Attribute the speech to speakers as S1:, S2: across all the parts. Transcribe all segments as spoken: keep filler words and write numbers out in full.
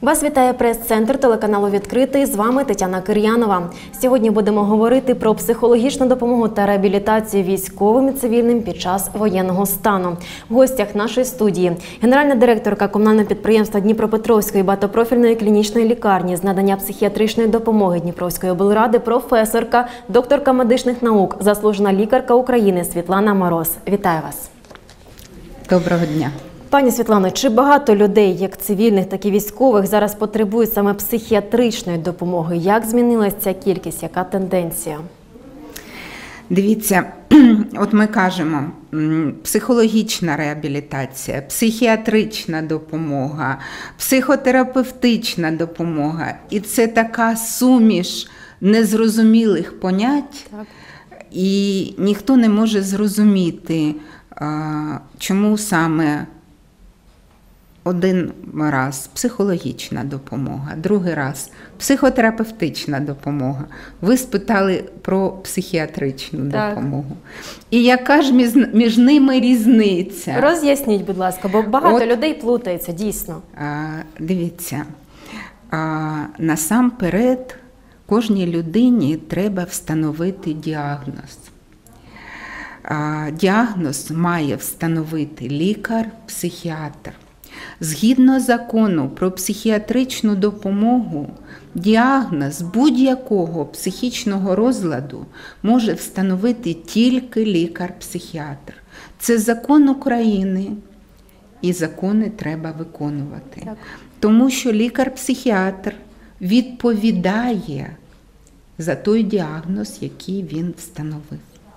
S1: Вас вітає прес-центр телеканалу «Відкритий». З вами Тетяна Кир'янова. Сьогодні будемо говорити про психологічну допомогу та реабілітацію військовим і цивільним під час воєнного стану. В гостях нашої студії генеральна директорка комунального підприємства Дніпропетровської багатопрофільної клінічної лікарні з надання психіатричної допомоги Дніпровської облради, професорка, докторка медичних наук, заслужена лікарка України Світлана Мороз. Вітаю вас.
S2: Доброго дня.
S1: Пані Світлано, чи багато людей, як цивільних, так і військових, зараз потребують саме психіатричної допомоги? Як змінилася ця кількість, яка тенденція?
S2: Дивіться, от ми кажемо, психологічна реабілітація, психіатрична допомога, психотерапевтична допомога. І це така суміш незрозумілих понять, так. І ніхто не може зрозуміти, чому саме один раз психологічна допомога, другий раз психотерапевтична допомога. Ви спитали про психіатричну так. допомогу. І яка ж між, між ними різниця?
S1: Роз'ясніть, будь ласка, бо багато
S2: От,
S1: людей плутається, дійсно.
S2: А, дивіться, а, насамперед кожній людині треба встановити діагноз. А, діагноз має встановити лікар-психіатр. Згідно закону про психіатричну допомогу, діагноз будь-якого психічного розладу може встановити тільки лікар-психіатр. Це закон України, і закони треба виконувати. Так. Тому що лікар-психіатр відповідає за той діагноз, який він встановив.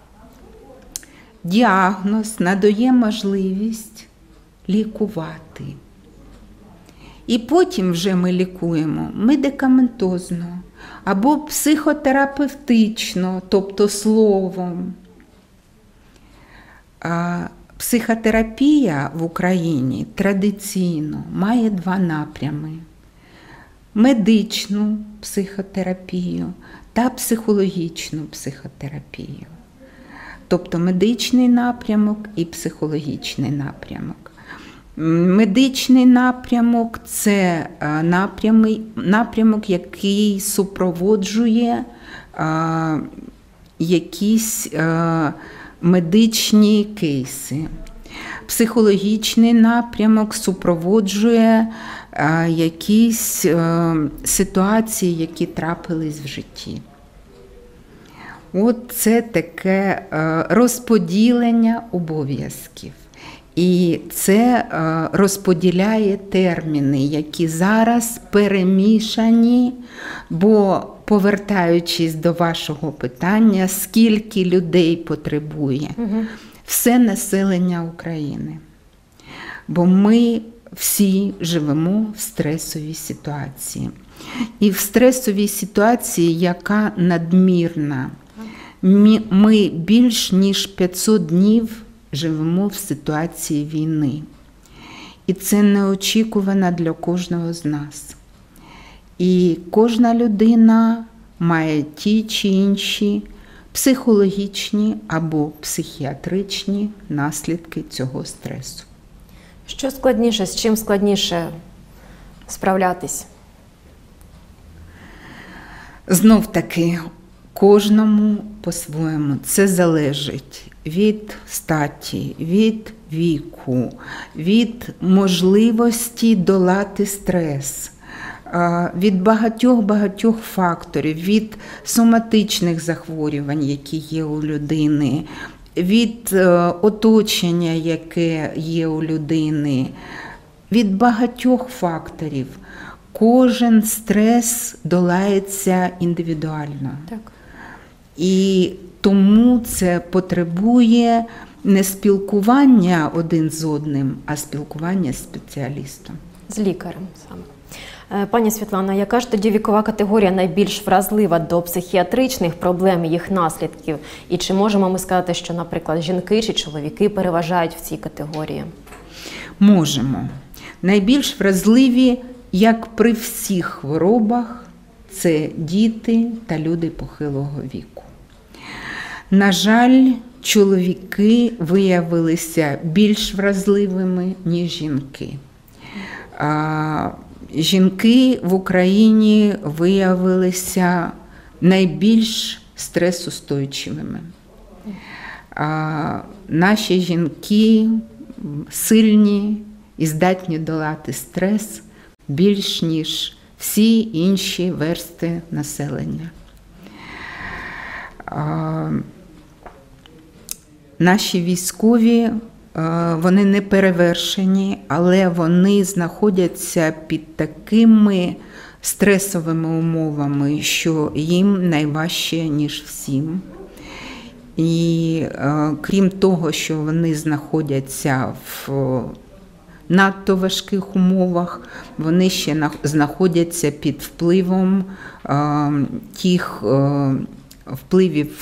S2: Діагноз надає можливість лікувати. І потім вже ми лікуємо медикаментозно або психотерапевтично, тобто словом. А психотерапія в Україні традиційно має два напрями: медичну психотерапію та психологічну психотерапію. Тобто медичний напрямок і психологічний напрямок. Медичний напрямок – це напрямок, який супроводжує а, якісь а, медичні кейси. Психологічний напрямок супроводжує а, якісь а, ситуації, які трапились в житті. От це таке а, розподілення обов'язків. І це розподіляє терміни, які зараз перемішані, бо, повертаючись до вашого питання, скільки людей потребує, угу. все населення України. Бо ми всі живемо в стресовій ситуації. І в стресовій ситуації, яка надмірна, ми більш ніж п'ятсот днів живемо в ситуації війни. І це неочікувано для кожного з нас. І кожна людина має ті чи інші психологічні або психіатричні наслідки цього стресу.
S1: Що складніше, з чим складніше справлятись?
S2: Знов-таки, кожному по-своєму. Це залежить від статі, від віку, від можливості долати стрес, від багатьох-багатьох факторів, від соматичних захворювань, які є у людини, від оточення, яке є у людини, від багатьох факторів. Кожен стрес долається індивідуально. Так. І тому це потребує не спілкування один з одним, а спілкування з спеціалістом.
S1: З лікарем саме. Пані Світлано, яка ж тоді вікова категорія найбільш вразлива до психіатричних проблем і їх наслідків? І чи можемо ми сказати, що, наприклад, жінки чи чоловіки переважають в цій категорії?
S2: Можемо. Найбільш вразливі, як при всіх хворобах, це діти та люди похилого віку. На жаль, чоловіки виявилися більш вразливими, ніж жінки. жінки в Україні виявилися найбільш стресостойчивими. Наші жінки сильні і здатні долати стрес більш, ніж всі інші верстви населення. Наші військові, вони не перевершені, але вони знаходяться під такими стресовими умовами, що їм найважче, ніж всім. І крім того, що вони знаходяться в надто важких умовах, вони ще знаходяться під впливом тих впливів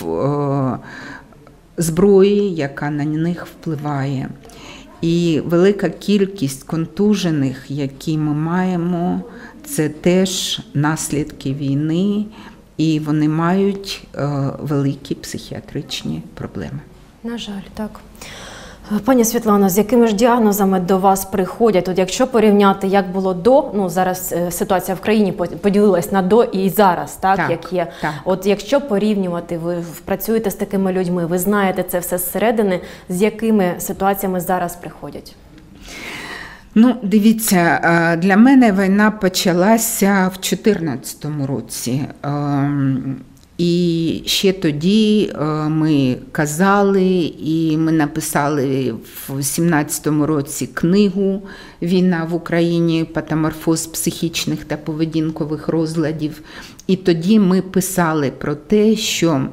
S2: зброї, яка на них впливає. І велика кількість контужених, які ми маємо, це теж наслідки війни, і вони мають великі психіатричні проблеми.
S1: На жаль, так. Пані Світлано, з якими ж діагнозами до вас приходять? От якщо порівняти, як було до, ну зараз ситуація в країні поділилась на до і зараз, так,
S2: так
S1: як є.
S2: Так.
S1: От якщо порівнювати, ви працюєте з такими людьми, ви знаєте це все зсередини, з якими ситуаціями зараз приходять?
S2: Ну, дивіться, для мене війна почалася в дві тисячі чотирнадцятому році. І ще тоді ми казали, і ми написали в дві тисячі сімнадцятому році книгу «Війна в Україні. Патоморфоз психічних та поведінкових розладів». І тоді ми писали про те, що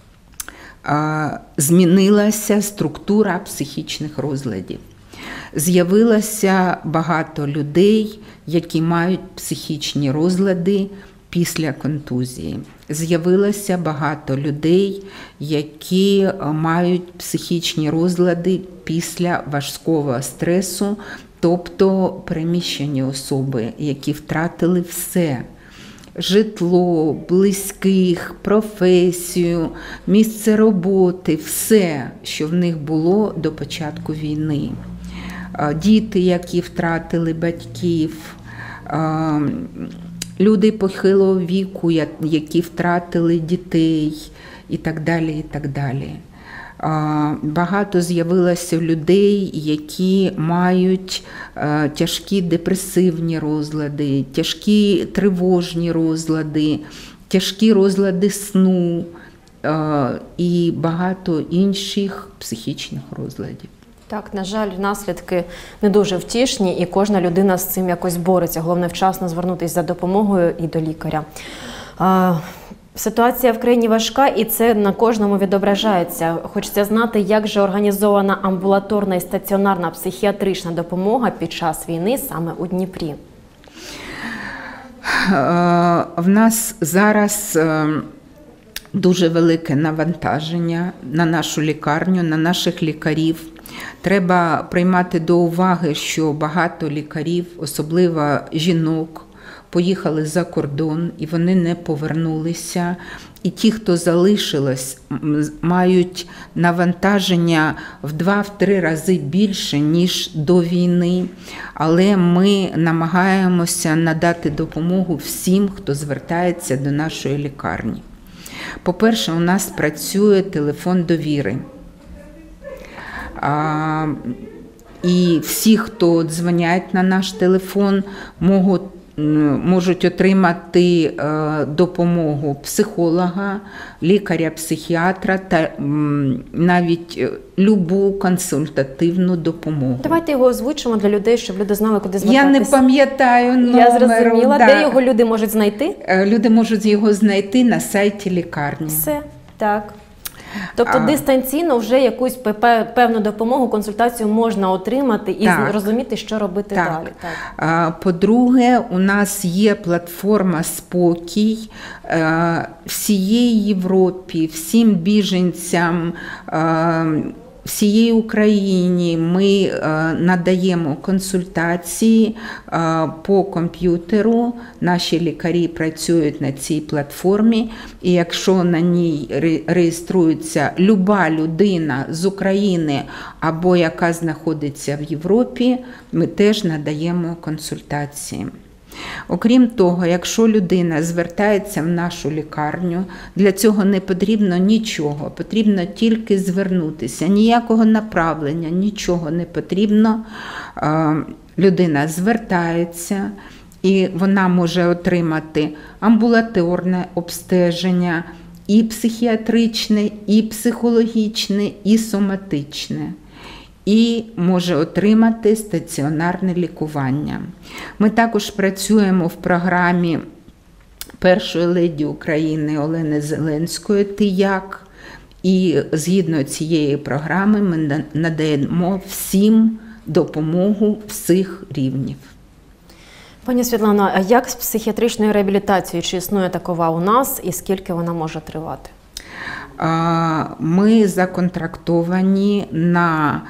S2: змінилася структура психічних розладів. З'явилося багато людей, які мають психічні розлади після контузії. З'явилося багато людей, які мають психічні розлади після важкого стресу, тобто переміщені особи, які втратили все. Житло, близьких, професію, місце роботи, все, що в них було до початку війни. Діти, які втратили батьків, люди похилого віку, які втратили дітей і так далі, і так далі. Багато з'явилося людей, які мають тяжкі депресивні розлади, тяжкі тривожні розлади, тяжкі розлади сну і багато інших психічних розладів.
S1: Так, на жаль, наслідки не дуже втішні, і кожна людина з цим якось бореться. Головне вчасно звернутися за допомогою і до лікаря. Ситуація в країні важка, і це на кожному відображається. Хочеться знати, як же організована амбулаторна і стаціонарна психіатрична допомога під час війни саме у Дніпрі.
S2: В нас зараз дуже велике навантаження на нашу лікарню, на наших лікарів. Треба приймати до уваги, що багато лікарів, особливо жінок, поїхали за кордон і вони не повернулися. І ті, хто залишились, мають навантаження в два-три рази більше, ніж до війни. Але ми намагаємося надати допомогу всім, хто звертається до нашої лікарні. По-перше, у нас працює телефон довіри. А, і всі, хто дзвонять на наш телефон, можуть, можуть отримати е, допомогу психолога, лікаря-психіатра та м, навіть любу консультативну допомогу.
S1: Давайте його озвучимо для людей, щоб люди знали, куди звертатися.
S2: Я не пам'ятаю номеру.
S1: Я зрозуміла.
S2: Да.
S1: Де його люди можуть знайти?
S2: Люди можуть його знайти на сайті лікарні.
S1: Все, так. Тобто
S2: А,
S1: дистанційно вже якусь певну допомогу, консультацію можна отримати і так, розуміти, що робити
S2: так.
S1: далі. Так.
S2: По-друге, у нас є платформа «Спокій» всієї Європі, всім біженцям, всієї Україні ми надаємо консультації по комп'ютеру. Наші лікарі працюють на цій платформі, і якщо на ній реєструється люба людина з України або яка знаходиться в Європі, ми теж надаємо консультації. Окрім того, якщо людина звертається в нашу лікарню, для цього не потрібно нічого, потрібно тільки звернутися, ніякого направлення, нічого не потрібно. Людина звертається, і вона може отримати амбулаторне обстеження, і психіатричне, і психологічне, і соматичне. І може отримати стаціонарне лікування. Ми також працюємо в програмі першої леді України Олени Зеленської «Ти як?». І згідно цієї програми ми надаємо всім допомогу всіх рівнів.
S1: Пані Світлано, а як з психіатричною реабілітацією? Чи існує такова у нас і скільки вона може тривати?
S2: Ми законтрактовані на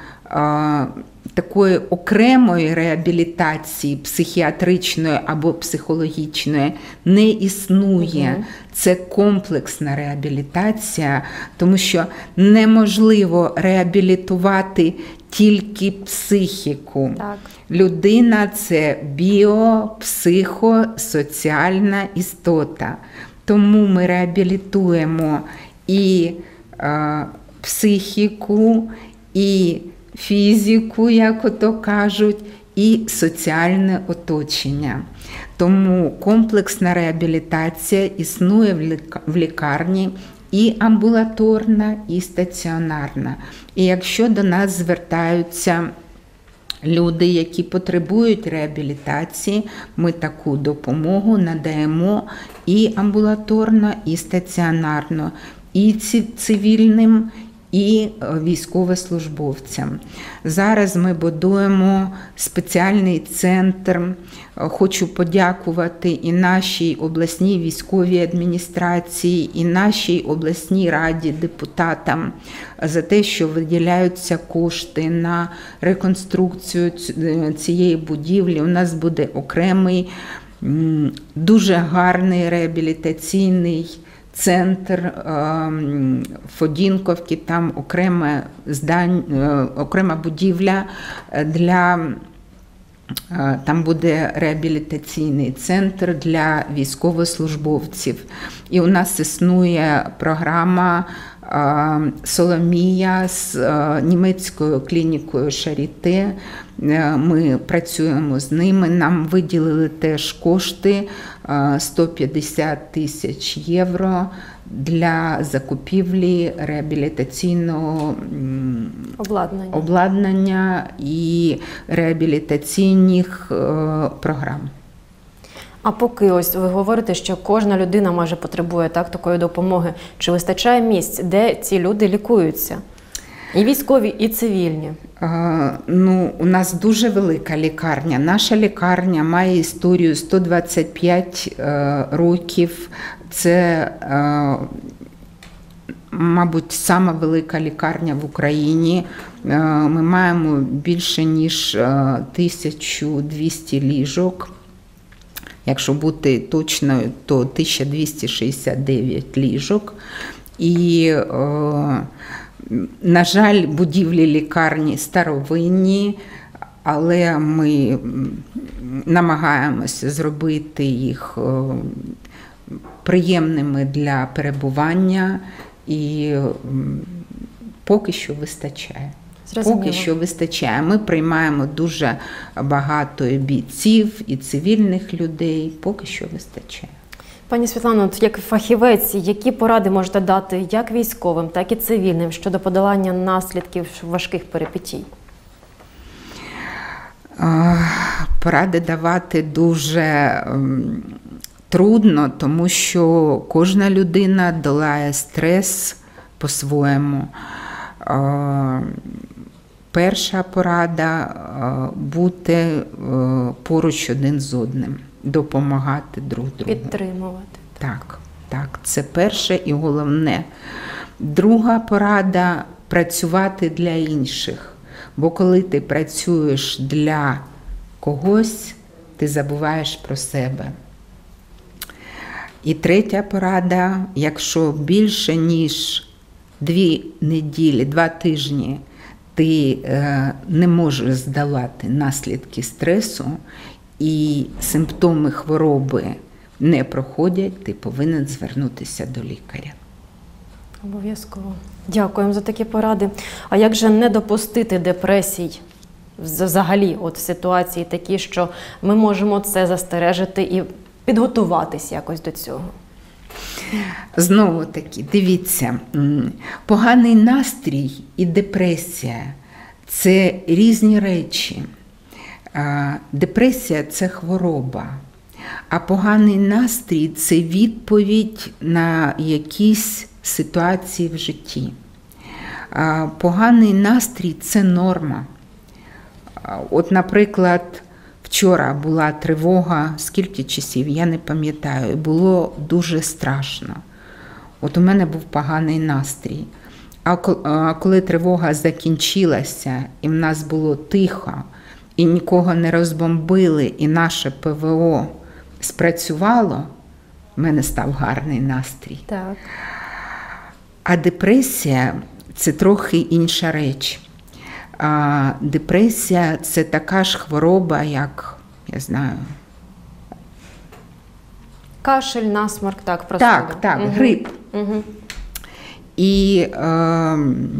S2: такої окремої реабілітації психіатричної або психологічної не існує. Угу. Це комплексна реабілітація, тому що неможливо реабілітувати тільки психіку. Так. Людина – це біо-, психо-, соціальна істота. Тому ми реабілітуємо і е, психіку, і фізику, як ото кажуть, і соціальне оточення. Тому комплексна реабілітація існує в лікарні і амбулаторна, і стаціонарна. І якщо до нас звертаються люди, які потребують реабілітації, ми таку допомогу надаємо і амбулаторно, і стаціонарно, і цивільним, і військовослужбовцям. Зараз ми будуємо спеціальний центр. Хочу подякувати і нашій обласній військовій адміністрації, і нашій обласній раді, депутатам за те, що виділяються кошти на реконструкцію цієї будівлі. У нас буде окремий, дуже гарний реабілітаційний центр Фодінковки, там окрема, здань, окрема будівля для, там буде реабілітаційний центр для військовослужбовців. І у нас існує програма «Соломія» з німецькою клінікою Шаріте. Ми працюємо з ними, нам виділили теж кошти сто п'ятдесят тисяч євро для закупівлі реабілітаційного
S1: обладнання,
S2: обладнання і реабілітаційних програм.
S1: А поки ось ви говорите, що кожна людина майже потребує так, такої допомоги. Чи вистачає місць, де ці люди лікуються? І військові, і цивільні?
S2: А, ну, у нас дуже велика лікарня. Наша лікарня має історію сто двадцять п'ять е, років. Це, е, мабуть, сама велика лікарня в Україні. Е, ми маємо більше, ніж е, тисячу двісті ліжок. Якщо бути точною, то тисяча двісті шістдесят дев'ять ліжок. І, е, на жаль, будівлі лікарні старовинні, але ми намагаємося зробити їх приємними для перебування, і поки що вистачає.
S1: Зрозуміло.
S2: Поки що вистачає. Ми приймаємо дуже багато і бійців, і цивільних людей. Поки що вистачає.
S1: Пані Світлано, от як фахівець, які поради можете дати як військовим, так і цивільним щодо подолання наслідків важких перипетій?
S2: Поради давати дуже трудно, тому що кожна людина долає стрес по-своєму. Перша порада – бути поруч один з одним, допомагати друг другу.
S1: Підтримувати.
S2: Так, так, це перше і головне. Друга порада – працювати для інших. Бо коли ти працюєш для когось, ти забуваєш про себе. І третя порада – якщо більше, ніж дві неділі, два тижні ти е, не можеш здолати наслідки стресу, і симптоми хвороби не проходять, ти повинен звернутися до лікаря.
S1: Обов'язково. Дякуємо за такі поради. А як же не допустити депресій взагалі от в ситуації такі, що ми можемо це застережити і підготуватись якось до цього?
S2: Знову таки, дивіться, поганий настрій і депресія – це різні речі. Депресія – це хвороба, а поганий настрій – це відповідь на якісь ситуації в житті. Поганий настрій – це норма. От, наприклад, вчора була тривога, скільки часів, я не пам'ятаю, було дуже страшно. От у мене був поганий настрій. А коли тривога закінчилася, і в нас було тихо, і нікого не розбомбили, і наше ПВО спрацювало, в мене став гарний настрій.
S1: Так.
S2: А депресія – це трохи інша реч. А депресія – це така ж хвороба, як, я знаю...
S1: Кашель, насморк, так, просто.
S2: Так, так, угу. Грип.
S1: Угу.
S2: І е,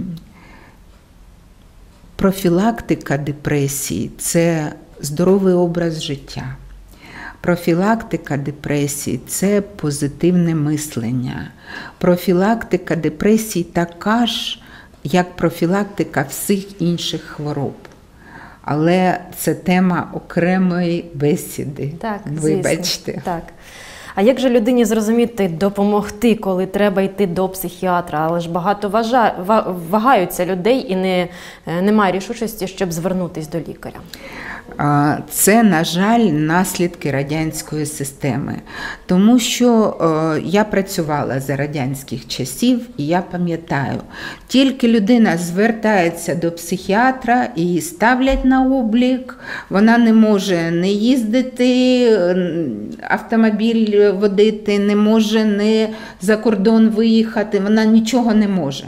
S2: профілактика депресії – це здоровий образ життя. Профілактика депресії – це позитивне мислення. Профілактика депресії така ж, як профілактика всіх інших хвороб. Але це тема окремої бесіди.
S1: Так,
S2: вибачте.
S1: Звісно. Так. А як же людині зрозуміти, допомогти, коли треба йти до психіатра? Але ж багато вважа... вагаються людей і не... немає рішучості, щоб звернутися до лікаря.
S2: Це, на жаль, наслідки радянської системи. Тому що е, я працювала за радянських часів, і я пам'ятаю, тільки людина звертається до психіатра і її ставлять на облік, вона не може не їздити, автомобіль водити, не може не за кордон виїхати, вона нічого не може.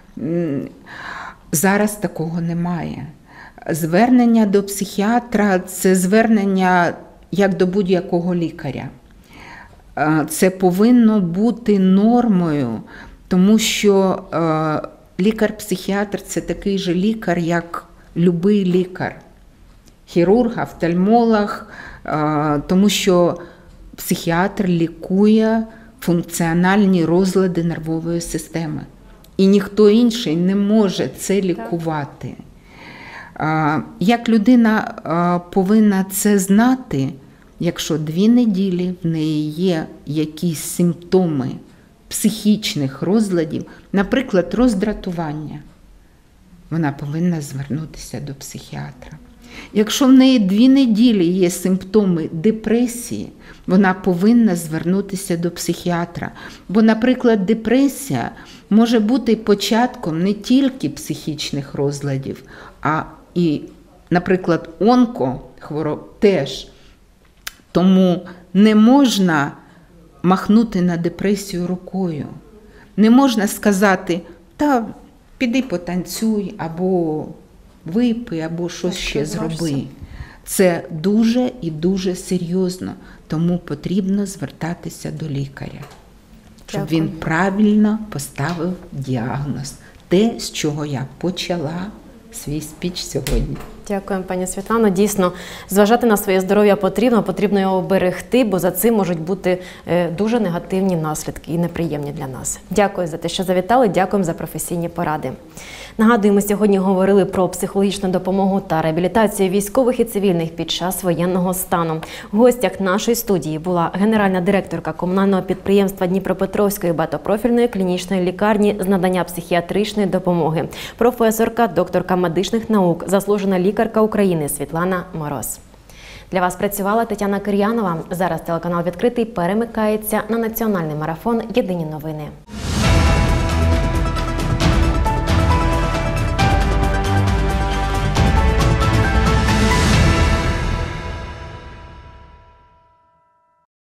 S2: Зараз такого немає. Звернення до психіатра – це звернення як до будь-якого лікаря. Це повинно бути нормою, тому що лікар-психіатр – це такий же лікар, як будь-який лікар. Хірург, офтальмолог, тому що психіатр лікує функціональні розлади нервової системи. І ніхто інший не може це лікувати. Як людина повинна це знати, якщо дві неділі в неї є якісь симптоми психічних розладів, наприклад, роздратування, вона повинна звернутися до психіатра. Якщо в неї дві неділі є симптоми депресії, вона повинна звернутися до психіатра. Бо, наприклад, депресія може бути початком не тільки психічних розладів, а і, наприклад, онкохвороб теж. Тому не можна махнути на депресію рукою. Не можна сказати, та піди потанцюй, або випий, або щось ще зроби. Це дуже і дуже серйозно, тому потрібно звертатися до лікаря, щоб
S1: Дякую.
S2: Він правильно поставив діагноз. Те, з чого я почала свій спіч сьогодні.
S1: Дякуємо, пані Світлано. Дійсно, зважати на своє здоров'я потрібно, потрібно його берегти, бо за цим можуть бути дуже негативні наслідки і неприємні для нас. Дякую за те, що завітали, дякуємо за професійні поради. Нагадуємо, сьогодні говорили про психологічну допомогу та реабілітацію військових і цивільних під час воєнного стану. В гостях нашої студії була генеральна директорка комунального підприємства Дніпропетровської багатопрофільної клінічної лікарні з надання психіатричної допомоги, професорка, докторка медичних наук, заслужена лікарка України Світлана Мороз. Для вас працювала Тетяна Кир'янова. Зараз телеканал «Відкритий» перемикається на національний марафон «Єдині новини».